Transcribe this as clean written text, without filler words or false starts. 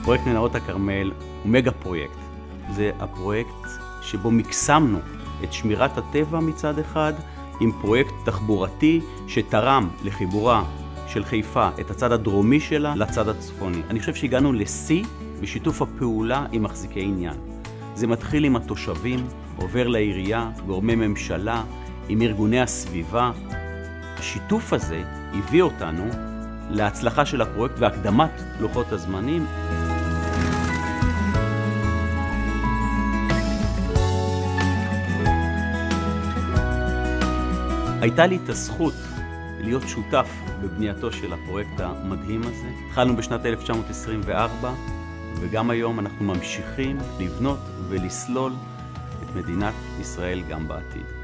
פרויקט מנהרות הכרמל הוא מגה פרויקט. זה הפרויקט שבו מקסמנו את שמירת הטבע מצד אחד, עם פרויקט תחבורתי שתרם לחיבורה של חיפה את הצד הדרומי שלה לצד הצפוני. אני חושב שהגענו לשיא בשיתוף הפעולה עם מחזיקי עניין. זה מתחיל עם התושבים, עובר לעירייה, גורמי ממשלה, עם ארגוני הסביבה. השיתוף הזה הביא אותנו להצלחה של הפרויקט והקדמת לוחות הזמנים. הייתה לי את הזכות להיות שותף בבנייתו של הפרויקט המדהים הזה. התחלנו בשנת 1924, וגם היום אנחנו ממשיכים לבנות ולסלול את מדינת ישראל גם בעתיד.